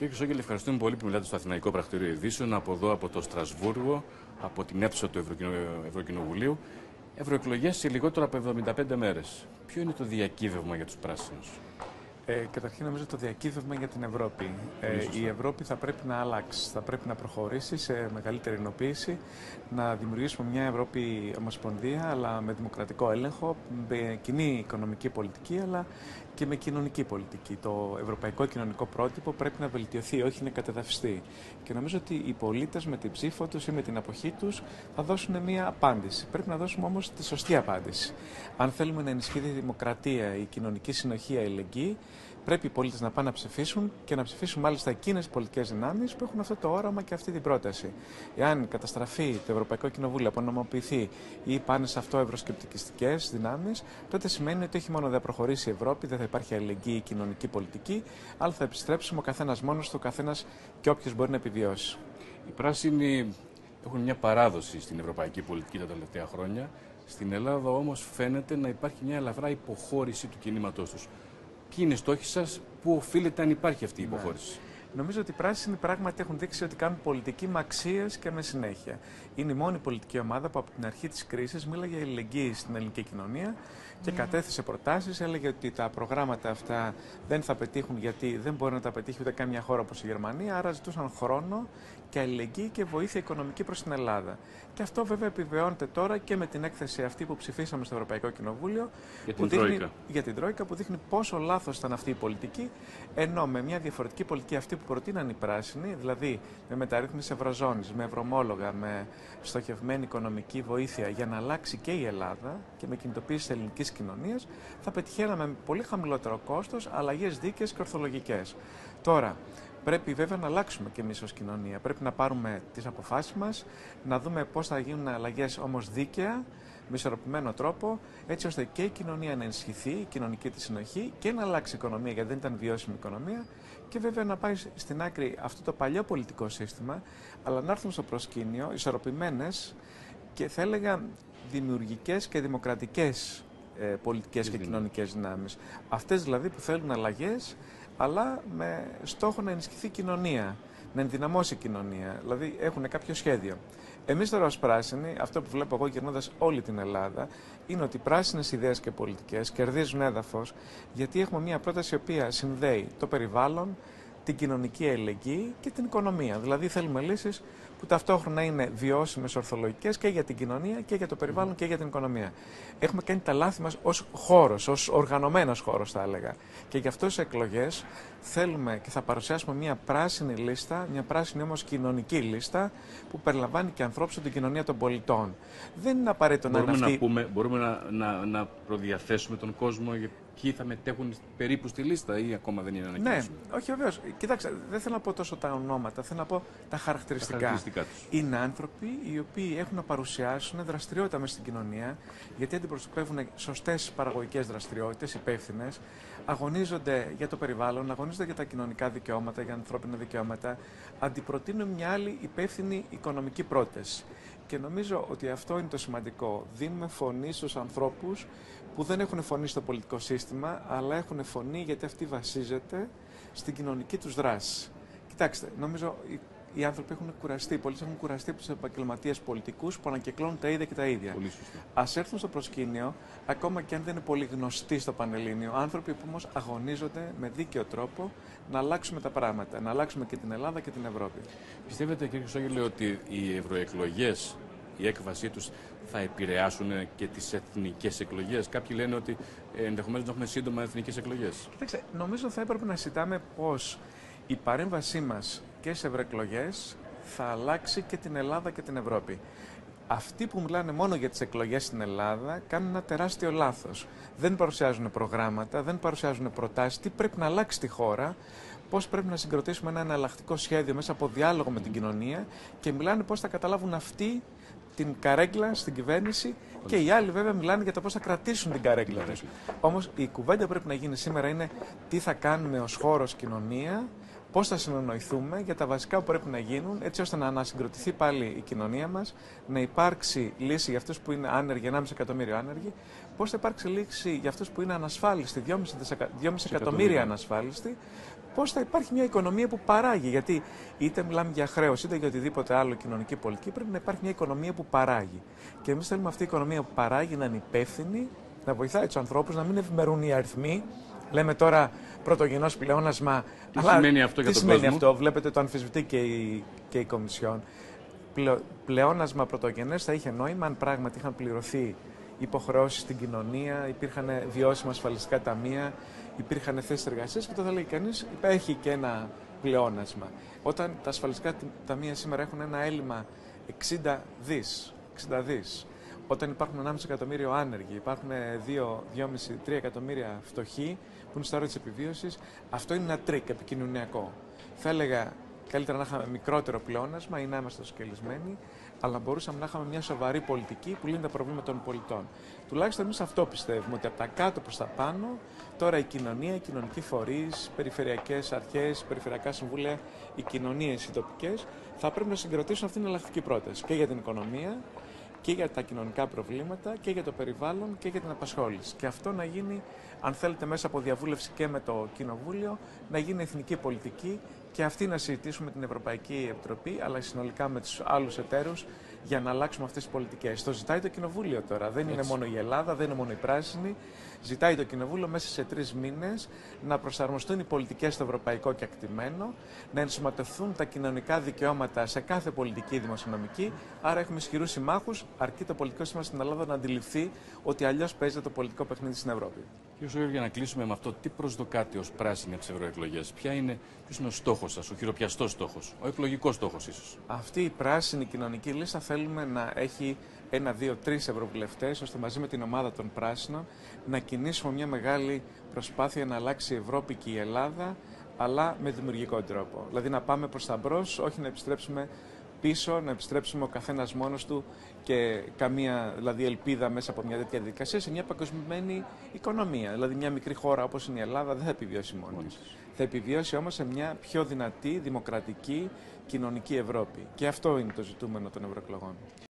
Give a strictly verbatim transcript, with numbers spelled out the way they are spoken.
Κύριε Χρυσόγελε, ευχαριστούμε πολύ που μιλάτε στο Αθηναϊκό Πρακτορείο Ειδήσεων, από εδώ, από το Στρασβούργο, από την αίθουσα του Ευρωκοινο... Ευρωκοινοβουλίου. Ευρωεκλογές σε λιγότερο από εβδομήντα πέντε μέρες. Ποιο είναι το διακύβευμα για τους πράσινους? Ε, καταρχήν, νομίζω το διακύβευμα για την Ευρώπη. Ε, η Ευρώπη θα πρέπει να αλλάξει, θα πρέπει να προχωρήσει σε μεγαλύτερη ενοποίηση, να δημιουργήσουμε μια Ευρώπη ομοσπονδία, αλλά με δημοκρατικό έλεγχο, με κοινή οικονομική πολιτική, αλλά και με κοινωνική πολιτική. Το ευρωπαϊκό κοινωνικό πρότυπο πρέπει να βελτιωθεί, όχι να κατεδαφιστεί. Και νομίζω ότι οι πολίτες με την ψήφο τους ή με την αποχή τους θα δώσουν μια απάντηση. Πρέπει να δώσουμε όμως τη σωστή απάντηση. Αν θέλουμε να ενισχύει η δημοκρατία, η κοινωνική συνοχή, η αλληλεγγύη, πρέπει οι πολίτες να πάνε να ψηφίσουν και να ψηφίσουν μάλιστα εκείνες πολιτικές δυνάμεις που έχουν αυτό το όραμα και αυτή την πρόταση. Εάν καταστραφεί το Ευρωπαϊκό Κοινοβούλιο, απονομοποιηθεί ή πάνε σε αυτό ευρωσκεπτικιστικές δυνάμεις, τότε σημαίνει ότι όχι μόνο δεν θα προχωρήσει η Ευρώπη, δεν θα υπάρχει αλληλεγγύη, κοινωνική πολιτική, αλλά θα επιστρέψουμε ο καθένας μόνος του, ο καθένας και όποιος μπορεί να επιβιώσει. Οι πράσινοι έχουν μια παράδοση στην ευρωπαϊκή πολιτική τα τελευταία χρόνια. Στην Ελλάδα όμως φαίνεται να υπάρχει μια ελαφρά υποχώρηση του κινήματός τους. Ποιοι είναι οι στόχοι σας, πού οφείλεται αν υπάρχει αυτή η υποχώρηση? Ναι. Νομίζω ότι οι πράσινοι πράγματι έχουν δείξει ότι κάνουν πολιτική με αξίες και με συνέχεια. Είναι η μόνη πολιτική ομάδα που από την αρχή της κρίσης μίλαγε για αλληλεγγύη στην ελληνική κοινωνία και mm. κατέθεσε προτάσεις. Έλεγε ότι τα προγράμματα αυτά δεν θα πετύχουν γιατί δεν μπορεί να τα πετύχει ούτε κάμια χώρα όπως η Γερμανία. Άρα ζητούσαν χρόνο και αλληλεγγύη και βοήθεια οικονομική προς την Ελλάδα. Και αυτό βέβαια επιβεβαιώνεται τώρα και με την έκθεση αυτή που ψηφίσαμε στο Ευρωπαϊκό Κοινοβούλιο για που την, δείχνει, Τρόικα. για την Τρόικα, που δείχνει πόσο λάθος ήταν αυτή η πολιτική, ενώ με μια διαφορετική πολιτική αυτή που προτείναν οι πράσινοι, δηλαδή με μεταρρύθμιση ευρωζώνης, με ευρωομόλογα, με στοχευμένη οικονομική βοήθεια για να αλλάξει και η Ελλάδα και με κινητοποίηση της ελληνικής κοινωνίας, θα πετυχαίναμε με πολύ χαμηλότερο κόστος αλλαγές δίκαιες και ορθολογικές. Τώρα, πρέπει βέβαια να αλλάξουμε και εμείς ως κοινωνία. Πρέπει να πάρουμε τις αποφάσεις μας, να δούμε πώς θα γίνουν αλλαγές όμως δίκαια, με ισορροπημένο τρόπο, έτσι ώστε και η κοινωνία να ενισχυθεί, η κοινωνική της συνοχή και να αλλάξει η οικονομία, γιατί δεν ήταν βιώσιμη η οικονομία. Και βέβαια να πάει στην άκρη αυτό το παλιό πολιτικό σύστημα, αλλά να έρθουν στο προσκήνιο ισορροπημένες και θα έλεγα δημιουργικές και δημοκρατικές ε, πολιτικές και κοινωνικές δυνάμεις. Αυτές δηλαδή που θέλουν αλλαγές, αλλά με στόχο να ενισχυθεί η κοινωνία, να ενδυναμώσει η κοινωνία. Δηλαδή έχουν κάποιο σχέδιο. Εμείς τώρα ως πράσινοι, αυτό που βλέπω εγώ γυρνώντας όλη την Ελλάδα, είναι ότι οι πράσινες ιδέες και πολιτικές κερδίζουν έδαφος, γιατί έχουμε μια πρόταση η οποία συνδέει το περιβάλλον, την κοινωνική αλληλεγγύη και την οικονομία. Δηλαδή θέλουμε λύσεις που ταυτόχρονα είναι βιώσιμες, ορθολογικές και για την κοινωνία και για το περιβάλλον και για την οικονομία. Έχουμε κάνει τα λάθη μας ως χώρος, ως οργανωμένος χώρος θα έλεγα. Και γι' αυτό σε εκλογές θέλουμε και θα παρουσιάσουμε μια πράσινη λίστα, μια πράσινη όμως κοινωνική λίστα που περιλαμβάνει και ανθρώπους από την κοινωνία των πολιτών. Δεν είναι απαραίτητο να είναι αυτή... Να πούμε, μπορούμε να, να, να προδιαθέσουμε τον κόσμο για ποιοι θα μετέχουν περίπου στη λίστα ή ακόμα δεν είναι ανακοινώσιμο? Ναι, όχι βεβαίως. Κοιτάξτε, δεν θέλω να πω τόσο τα ονόματα, θέλω να πω τα χαρακτηριστικά. Τα χαρακτηριστικά τους. Είναι άνθρωποι οι οποίοι έχουν να παρουσιάσουν δραστηριότητα μέσα στην κοινωνία, γιατί αντιπροσωπεύουν σωστές παραγωγικές δραστηριότητες, υπεύθυνες, αγωνίζονται για το περιβάλλον, αγωνίζονται για τα κοινωνικά δικαιώματα, για ανθρώπινα δικαιώματα, αντιπροτείνουν μια άλλη υπεύθυνη οικονομική πρόταση. Και νομίζω ότι αυτό είναι το σημαντικό. Δίνουμε φωνή στους ανθρώπους που δεν έχουν φωνή στο πολιτικό σύστημα, αλλά έχουν φωνή γιατί αυτή βασίζεται στην κοινωνική τους δράση. Κοιτάξτε, νομίζω οι, οι άνθρωποι έχουν κουραστεί, οι πολίτες έχουν κουραστεί από τους επαγγελματίες πολιτικούς που ανακυκλώνουν τα ίδια και τα ίδια. Πολύ σωστά. Ας έρθουν στο προσκήνιο, ακόμα και αν δεν είναι πολύ γνωστοί στο Πανελλήνιο, άνθρωποι που όμως αγωνίζονται με δίκαιο τρόπο να αλλάξουμε τα πράγματα, να αλλάξουμε και την Ελλάδα και την Ευρώπη. Πιστεύετε, κύριε Χρυσόγελε, ότι οι ευρωεκλογές, η έκβασή τους θα επηρεάσουν και τις εθνικές εκλογές? Κάποιοι λένε ότι ενδεχομένως να έχουμε σύντομα εθνικές εκλογές. Κοιτάξτε, νομίζω θα έπρεπε να συζητάμε πώς η παρέμβασή μας και σε ευρωεκλογές θα αλλάξει και την Ελλάδα και την Ευρώπη. Αυτοί που μιλάνε μόνο για τις εκλογές στην Ελλάδα κάνουν ένα τεράστιο λάθος. Δεν παρουσιάζουν προγράμματα, δεν παρουσιάζουν προτάσεις, τι πρέπει να αλλάξει τη χώρα, πώς πρέπει να συγκροτήσουμε ένα εναλλακτικό σχέδιο μέσα από διάλογο με την κοινωνία και μιλάνε πώς θα καταλάβουν αυτοί την καρέγκλα στην κυβέρνηση και οι άλλοι βέβαια μιλάνε για το πώς θα κρατήσουν την καρέγκλα τους. Όμως η κουβέντα που πρέπει να γίνει σήμερα είναι τι θα κάνουμε ως χώρος κοινωνία, πώς θα συνεννοηθούμε για τα βασικά που πρέπει να γίνουν, έτσι ώστε να ανασυγκροτηθεί πάλι η κοινωνία μας, να υπάρξει λύση για αυτούς που είναι άνεργοι, ενάμιση εκατομμύριο άνεργοι, πώς θα υπάρξει λύση για αυτούς που είναι ανασφάλιστοι, δυόμισι εκατομμύρια ανασφάλιστοι, πώς θα υπάρχει μια οικονομία που παράγει. Γιατί είτε μιλάμε για χρέος, είτε για οτιδήποτε άλλο κοινωνική πολιτική, πρέπει να υπάρχει μια οικονομία που παράγει. Και εμείς θέλουμε αυτή η οικονομία που παράγει να είναι υπεύθυνη, να βοηθάει τους ανθρώπους, να μην ευημερούν οι αριθμοί. Λέμε τώρα πρωτογενώς πλεόνασμα. Τι αλλά σημαίνει αυτό για τι τον σημαίνει κόσμο? αυτό, βλέπετε το αμφισβητεί και η, και η Κομισιόν. Πλεο, πλεόνασμα πρωτογενές θα είχε νόημα αν πράγματι είχαν πληρωθεί υποχρεώσεις στην κοινωνία, υπήρχαν βιώσιμα ασφαλιστικά ταμεία, υπήρχαν θέσεις εργασίας και το θα λέει κανείς υπάρχει και ένα πλεόνασμα. Όταν τα ασφαλιστικά ταμεία σήμερα έχουν ένα έλλειμμα εξήντα δις, όταν υπάρχουν ενάμιση εκατομμύριο άνεργοι, υπάρχουν δύο, δυόμισι με τρία εκατομμύρια φτωχοί που είναι στο όριο της επιβίωσης, αυτό είναι ένα τρίκ επικοινωνιακό. Θα έλεγα καλύτερα να είχαμε μικρότερο πλεόνασμα ή να είμαστε σκελισμένοι, αλλά μπορούσαμε να είχαμε μια σοβαρή πολιτική που λύνει τα προβλήματα των πολιτών. Τουλάχιστον εμείς αυτό πιστεύουμε, ότι από τα κάτω προς τα πάνω, τώρα η κοινωνία, οι κοινωνικοί φορείς, περιφερειακές αρχές, περιφερειακά συμβούλια, οι κοινωνίες, οι τοπικές, θα πρέπει να συγκροτήσουν αυτήν την εναλλακτική πρόταση και για την οικονομία και για τα κοινωνικά προβλήματα και για το περιβάλλον και για την απασχόληση. Και αυτό να γίνει, αν θέλετε, μέσα από διαβούλευση και με το Κοινοβούλιο, να γίνει εθνική πολιτική και αυτή να συζητήσουμε την Ευρωπαϊκή Επιτροπή, αλλά συνολικά με τους άλλους εταίρους, για να αλλάξουμε αυτές τις πολιτικές. Το ζητάει το Κοινοβούλιο τώρα. Δεν είναι μόνο η Ελλάδα, δεν είναι μόνο η πράσινη. Ζητάει το Κοινοβούλιο μέσα σε τρεις μήνες να προσαρμοστούν οι πολιτικές στο ευρωπαϊκό κεκτημένο, να ενσωματωθούν τα κοινωνικά δικαιώματα σε κάθε πολιτική δημοσιονομική. Άρα έχουμε ισχυρούς συμμάχους, αρκεί το πολιτικό σύστημα στην Ελλάδα να αντιληφθεί ότι αλλιώς παίζεται το πολιτικό παιχνίδι στην Ευρώπη. Κύριε Σόγερ, για να κλείσουμε με αυτό, τι προσδοκάτε ως πράσινοι από τις ευρωεκλογές, ποια είναι, ποιος είναι ο στόχος σας, ο χειροπιαστός στόχος, ο εκλογικός στόχος ίσως? Αυτή η πράσινη κοινωνική λίστα θέλουμε να έχει ένα, δύο, τρεις ευρωβουλευτές, ώστε μαζί με την ομάδα των πράσινων να κινήσουμε μια μεγάλη προσπάθεια να αλλάξει η Ευρώπη και η Ελλάδα, αλλά με δημιουργικό τρόπο. Δηλαδή να πάμε προς τα μπρος, όχι να επιστρέψουμε πίσω, να επιστρέψουμε ο καθένας μόνος του και καμία δηλαδή, ελπίδα μέσα από μια τέτοια διαδικασία σε μια παγκοσμιωμένη οικονομία. Δηλαδή, μια μικρή χώρα όπως είναι η Ελλάδα δεν θα επιβιώσει μόνη της. Θα επιβιώσει όμως σε μια πιο δυνατή, δημοκρατική, κοινωνική Ευρώπη. Και αυτό είναι το ζητούμενο των ευρωεκλογών.